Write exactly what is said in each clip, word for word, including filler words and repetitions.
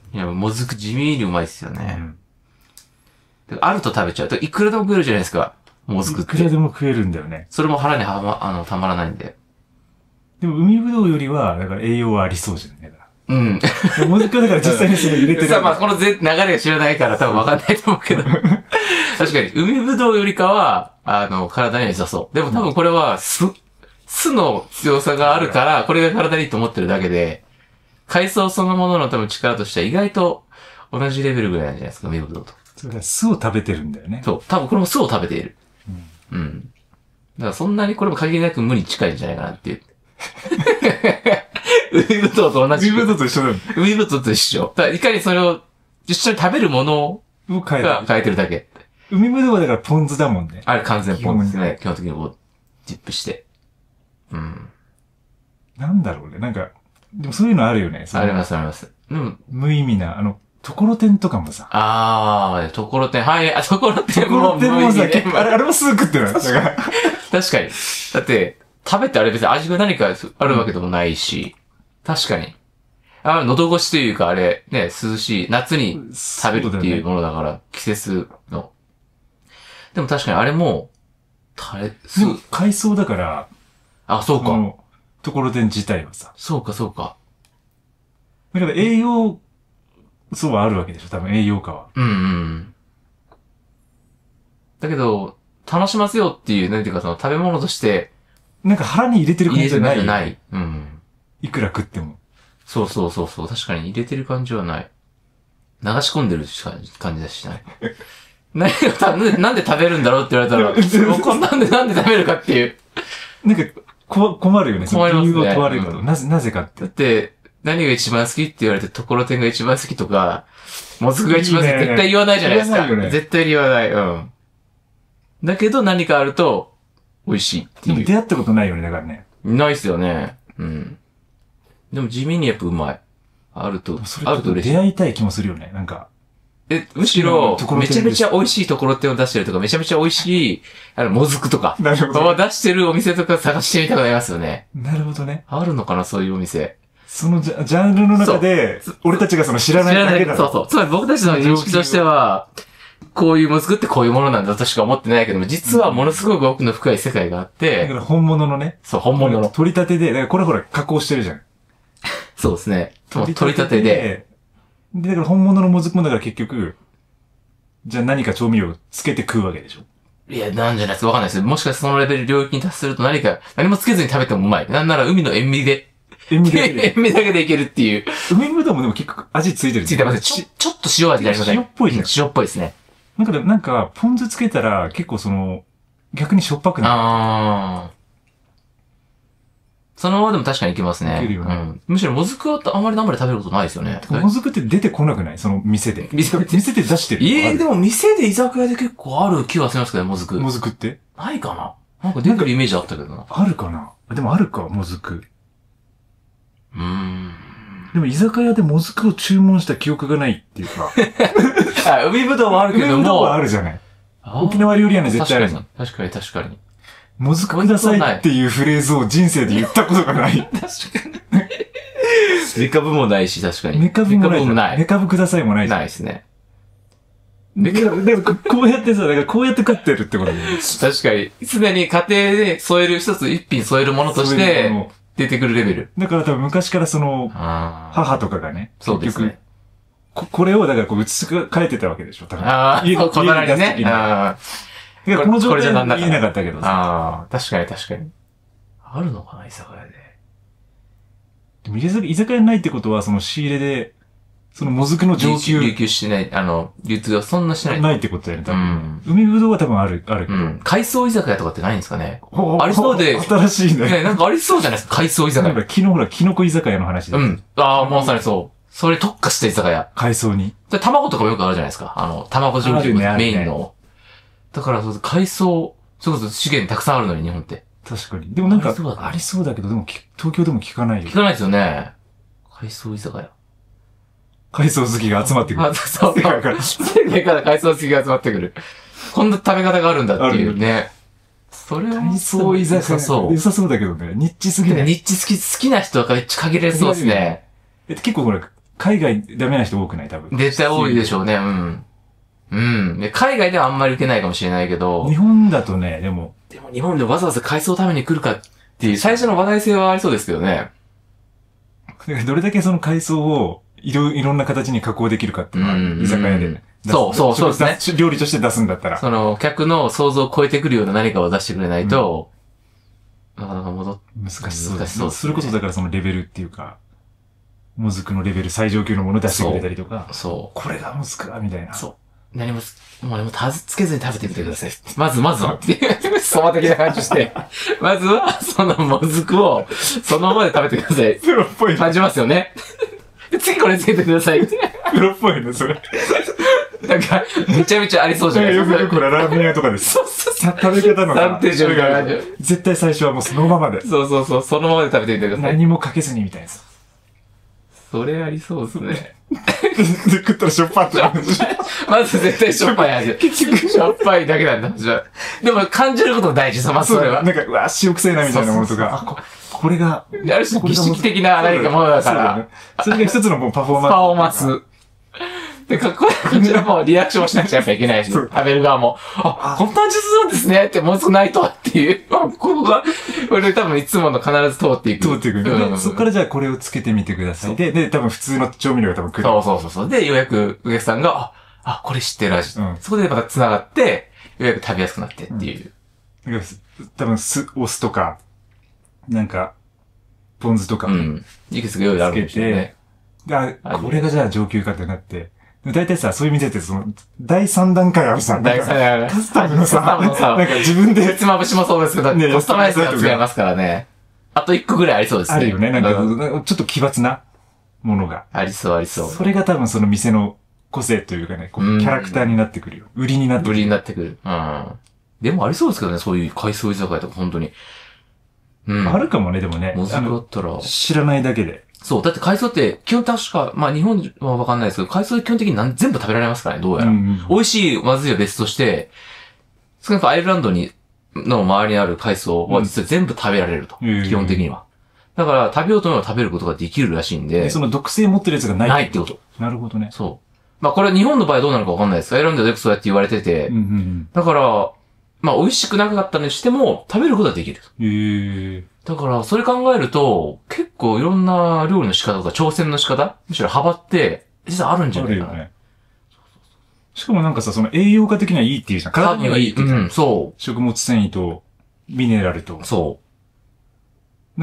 いや、もずく地味にうまいっすよね。 うん。 あると食べちゃう。いくらでも食えるじゃないですか。もずくって。 いくらでも食えるんだよね。 それも腹にはま、あの、たまらないんで。 でも海ぶどうよりは、だから栄養はありそうじゃんね。 うん。 もずくはだから実際にそれ入れてる。 さあ、まあ、このぜ流れが知らないから多分わかんないと思うけど。確かに、海ぶどうよりかは、あの、体には良さそう。でも多分これは、酢、酢の強さがあるから、これが体にいいと思ってるだけで、海藻そのものの多分力としては意外と同じレベルぐらいなんじゃないですか、海ぶどうと。 それから酢を食べてるんだよね。 そう。多分これも酢を食べている。 うん。 うん。だからそんなにこれも限りなく無に近いんじゃないかなっていう。海ぶどうと同じ。 海ぶどうと一緒だよ。 海ぶどうと一緒。だからいかにそれを一緒に食べるものを変えが変えてるだけ。 海ぶどうはだからポン酢だもんね。 あれ完全ポン酢ですね。基本的にこう、ディップして。うん。 なんだろうね。なんか、でもそういうのあるよね。 ありますあります。うん。 無意味な、あの、ところてんとかもさ。 あー、ところてん。はい、あ、ところてんところてんもさ、 ね、 あれ、あれもすぐ食ってない。 確かに。確かに。だって、食べてあれ別に味が何かあるわけでもないし、うん、確かに。あ、喉越しというかあれ、ね、涼しい、夏に食べるっていうものだから、ね、季節の。でも確かにあれも、タレ、 でも海藻だから、 あ、そうか。 ところてん自体はさ。 そうか、そうか。 だから栄養素はあるわけでしょ、多分栄養価は。 うんうん。だけど、楽しませようっていう、なんていうかその食べ物として、 なんか腹に入れてる感じじゃない。 入れてない。うん。 いくら食っても。 そうそうそうそう。確かに入れてる感じはない。流し込んでる感じだしない。何が、なんで、なんで食べるんだろうって言われたら、こんなんでなんで食べるかっていう。 なんか、こ、困るよね。 困りますね。 理由を問われること。なぜ、なぜかって。 だって、何が一番好きって言われて、ところてんが一番好きとか、もずくが一番好きって絶対言わないじゃないですか。 言わないよね。 絶対言わない。うん。だけど何かあると、美味しいっていう。 でも出会ったことないよね、だからね。 ないっすよね。うん。でも地味にやっぱうまい。あると、あると嬉しい。 出会いたい気もするよね、なんか。 え、むしろ、めちゃめちゃ美味しいところてんを出してるとか、めちゃめちゃ美味しい、あの、もずくとか。 なるほど。 出してるお店とか探してみたくなりますよね。 なるほどね。 あるのかな、そういうお店。 そのジャジャンルの中で、俺たちがその知らないだけだ。 そうそう。つまり僕たちの認識としては、こういうもずくってこういうものなんだとしか思ってないけども、実はものすごく奥の深い世界があって。 だから本物のね。 そう、本物の。 取り立てで、だからこれほら加工してるじゃん。 そうですね。取り立てで。 で、だから本物のもずくもだから結局、じゃあ何か調味料つけて食うわけでしょ。 いや、なんじゃないですか。わかんないです。もしかしてそのレベル領域に達すると何か、何もつけずに食べてもうまい。なんなら海の塩味で。 塩味だけで。 塩味だけでいけるっていう。 海ぶどうもでも結構味ついてる。 ついてます。ちょ、ちょっと塩味になりません。 塩っぽいじゃん。 塩っぽいですね。 だからなんか、ポン酢つけたら結構その、逆にしょっぱくなる。 あー。そのままでも確かにいけますね。 いけるよね。 うん。むしろもずくはあんまり生で食べることないですよね。 もずくって出てこなくないその店で。店で店で出してる。 ええー、でも店で居酒屋で結構ある気はしますけどね、もずく。 もずくってないかななんか出てるイメージあったけどな。 あるかなでもあるか、もずく。 うーん。 でも居酒屋でもずくを注文した記憶がないっていうか。 あ、海ぶどうはあるけども。 海ぶどうはあるじゃない。沖縄料理屋に絶対あるじゃん。 確かに確かに。 もずくくださいっていうフレーズを人生で言ったことがない。 確かに。メカブもないし、確かに。 メカブもない。 メない。 メカブくださいもないじゃん。ないですね。 メカブ、でもこうやってさ、だからこうやって食ってるってこと確かに。常に家庭で添える一つ一品添えるものとして、出てくるレベル。 だから多分昔からその、母とかがね、 そうですね。 こ、これをだからこう移し替えてたわけでしょ、多分。 ああ、そう、こだわりね。ああ。 いや、この状態で言えなかったけどさ。ああ、確かに確かに。あるのかな、居酒屋で。 でも居酒屋ないってことは、その仕入れで、そのもずくの上級。 流給してない、あの、流通がそんなしてない。 ないってことだよね、多分。海ぶどうは多分ある、あるけど。 海藻居酒屋とかってないんですかねありそうで。 新しいね。 ね、なんかありそうじゃないですか、海藻居酒屋。 なんか昨日ほら、キノコ居酒屋の話で。 うん。ああ、まさにそう。それ特化した居酒屋。 海藻に。 卵とかもよくあるじゃないですか。あの、卵上級メインの。だから、そう、海藻、それこそ資源たくさんあるのに、日本って。 確かに。でもなんか、ありそうだけど、でも、東京でも聞かないよ。 聞かないですよね。海藻居酒屋。 海藻好きが集まってくる。 あ、そう。世界から。世界から海藻好きが集まってくる。こんな食べ方があるんだっていうね。それは、 海藻居酒屋。そう。良さそうだけどね。ニッチすぎない。 ニッチ好き、好きな人がめっちゃ限られそうですね。 え、結構ほら、 海外ダメな人多くない多分。 絶対多いでしょうね、うん。うん。で、海外ではあんまり受けないかもしれないけど。 日本だとね、でも。 でも日本でわざわざ海藻を食べに来るかっていう、最初の話題性はありそうですけどね。 どれだけその海藻をいろ、いろんな形に加工できるかっていうのは、居酒屋で。 そうそう、そうですね。料理として出すんだったら。 その、客の想像を超えてくるような何かを出してくれないと、なかなか戻っ、 難しそう。 難しそう。 それこそだからそのレベルっていうか、もずくのレベル最上級のものを出してくれたりとか。 そう。 これがもずくか、みたいな。 そう。何も、もう何もたつけずに食べてみてください。まずまずは、っていう、そば的な感じして、まずは、そのもずくを、そのままで食べてください。 プロっぽい。 感じますよね。で、次これつけてください。プロっぽいね、それ。 なんか、めちゃめちゃありそうじゃないですか。 よくよくラーメン屋とかです。そうそうそう。食べ方の三定順が絶対最初はもうそのままで。 そうそうそう、そのままで食べてみてください。 何もかけずにみたいな。 それありそうですね。 で、食ったらしょっぱって感じ。 まず絶対しょっぱい味。結局しょっぱいだけなんだ、じゃでも感じることが大事さ、まずそれは。 なんか、うわ、塩臭いなみたいなものとか。あ、これが。 ある種、儀式的な何かものだから。 それが一つのもうパフォーマンス。 パフォーマンス。で、かっこいい。こちらもリアクションしなくちゃやっぱいけないし、食べる側も、あ、こんな味するんですねって、もう少ないとっていう。ここが、俺多分いつもの必ず通っていく。 通っていく。で、そこからじゃあこれをつけてみてください。で、で、多分普通の調味料が多分来る。 そうそうそうそう。で、ようやく、お客さんが、あ、あ、これ知ってる味。うん、そこでまた繋がって、ようやく食べやすくなってっていう。 うん、多分、す、お酢とか、なんか、ポン酢とか。 うん。いくつか用意あるんですよね。 あ、これがじゃあ上級かってなって、大体さ、そういう店ってその、第三段階あるさ、 第三段階。 カスタムのさ、なんか自分で。 ひつまぶしもそうですけど、ね、カスタマイズが違いますからね。あと一個ぐらいありそうですね。 あるよね。なんか、ちょっと奇抜なものが。 ありそうありそう。 それが多分その店の個性というかね、こうキャラクターになってくるよ。売りになってくる。 売りになってくる。うん。でもありそうですけどね、そういう海藻居酒屋とか本当に。 うん。あるかもね、でもね。 もずくだったら。 知らないだけで。 そう。だって海藻って、基本確か、まあ日本はわかんないですけど、海藻基本的に何全部食べられますからね、どうやら。うんうん、美味しい、まずいは別として、少なくともアイルランドに、の周りにある海藻は実は全部食べられると。うん、基本的には。だから、食べようと思えば食べることができるらしいんで。 でその毒性持ってるやつがないないってこと。 なるほどね。 そう。まあこれは日本の場合どうなのかわかんないです。アイルランドでよくそうやって言われてて。うんうんうん、だから、まあ美味しくなかったにしても、食べることはできる。 へー。 だから、それ考えると、結構いろんな料理の仕方とか挑戦の仕方むしろ幅って、実はあるんじゃないかな。あるよね。 しかもなんかさ、その栄養価的にはいいっていうじゃん。体にはいいっていう。うん、 そう。 食物繊維と、ミネラルと。 そう。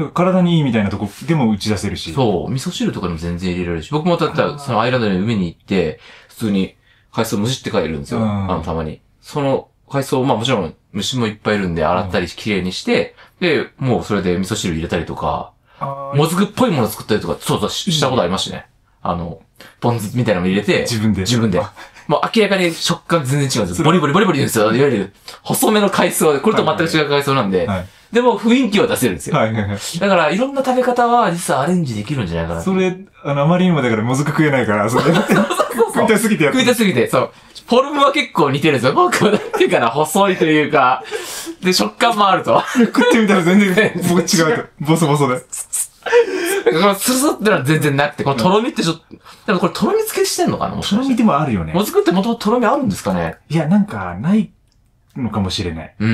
だから体にいいみたいなとこでも打ち出せるし。 そう。味噌汁とかでも全然入れられるし。僕もだったら、そのアイランドの海に行って、普通に海藻蒸しって帰るんですよ。あの、たまに。その海藻、まあもちろん虫もいっぱいいるんで洗ったりきれいにして、で、もうそれで味噌汁入れたりとか、もずくっぽいもの作ったりとか、そうそうしたことありましたね。あの、ポン酢みたいなのも入れて、 自分で。 自分で。もう明らかに食感全然違うんですよ。ボリボリボリボリ言うんですよ。いわゆる、細めの海藻で、これと全く違う海藻なんで、はいはい、でも雰囲気は出せるんですよ。はいはいはい、だから、いろんな食べ方は実はアレンジできるんじゃないかな。 それ、あの、あまりにもだからもずく食えないから、それ。食いたすぎてやった。食いたすぎて、そう。フォルムは結構似てるんですよ。僕は、なんていうかな、細いというか、で、食感もあると。 食ってみたら全然、僕違うと。ボソボソで。 このスルスルってのは全然なくて、このとろみってちょっと、でもこれとろみ付けしてんのかなもしかして。 とろみでもあるよね。 もずくってもともととろみあるんですかねいや、なんか、ないのかもしれない。 うん。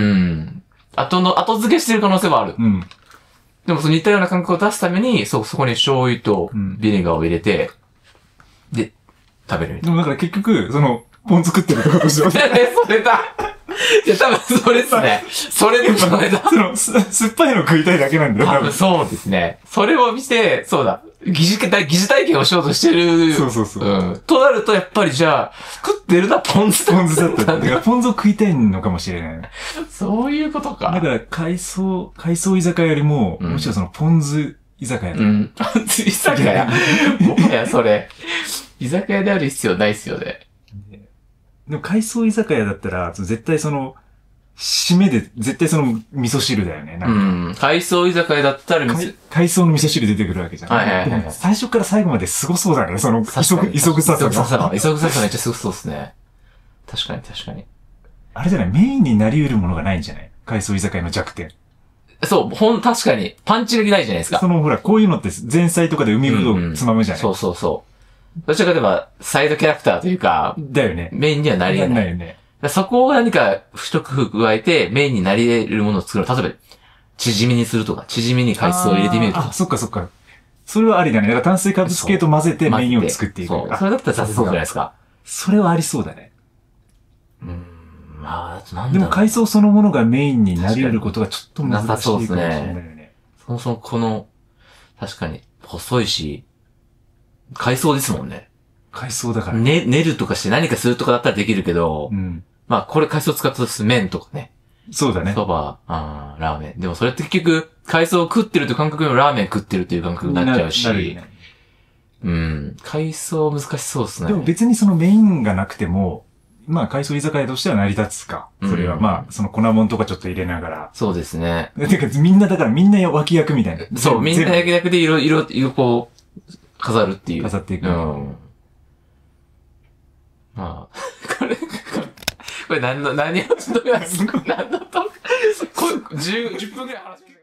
後の、後付けしてる可能性はある。うん。でもその似たような感覚を出すために、そ、そこに醤油とビネガーを入れて、うん、で、食べるみたいな。 でもだから結局、その、ポン作ってるってことでしょ。 それだいや、多分それですね。それでそれだ。 その、す、酸っぱいの食いたいだけなんだよ、 多分。そうですね。それを見て、そうだ。疑似体、疑似体験をしようとしてる。 そうそうそう。うん。となると、やっぱりじゃあ、食ってるな、ポン酢だった。ポン酢だった。だから、ポン酢を食いたいのかもしれない。 そういうことか。 だから、海藻、海藻居酒屋よりも、うん、むしろその、ポン酢居酒屋だ。 うん。ポン酢居酒屋もはや、それ、居酒屋である必要ないっすよね。 でも、海藻居酒屋だったら、絶対その、締めで、絶対その、味噌汁だよね。なんかうん。海藻居酒屋だったら海、海藻の味噌汁出てくるわけじゃん。 はいはいはい、はい。 最初から最後まですごそうだね。その、磯ぐ、磯臭さ。 磯臭さ。磯臭さめっちゃすごそうですね。確かに確かに。 あれじゃないメインになり得るものがないんじゃない海藻居酒屋の弱点。 そう、ほん、確かに。パンチがないじゃないですか。 その、ほら、こういうのって前菜とかで海ぶどうつまむじゃない、 うんうん、そうそうそどちらかといえば、サイドキャラクターというか、 だよね。 メインにはなり得ない。 ないよね。 そこを何か一工夫加えて、メインになり得るものを作る。例えば、縮みにするとか、縮みに海藻を入れてみるとか。 あ、そっかそっか。それはありだね。だから炭水化物系と混ぜてメインを作っていく。 そう。それだったらさせそうじゃないですか。 それはありそうだね。 うん。まあ、あとなんだろう。 でも海藻そのものがメインになり得ることがちょっと難しいかもしれないよね。 そもそもこの、確かに、細いし、海藻ですもんね。 海藻だからね。ね、練るとかして何かするとかだったらできるけど、 うん。 まあ、これ海藻使ったとする麺とかね。 そうだね。 そば、あラーメン。でもそれって結局、海藻を食ってるという感覚よりもラーメン食ってるという感覚になっちゃうし。なるね。うん。海藻難しそうですね。 でも別にそのメインがなくても、まあ海藻居酒屋としては成り立つか。それは、うん、まあ、その粉もんとかちょっと入れながら。 そうですね。 てかみんなだからみんな脇役みたいな。 そう、みんな脇役で色、色、色こう、飾るっていう。 飾っていく。 うん。まあ、これ、これ何の、何を、何のトーク、これじゅう、じゅっぷんくらい話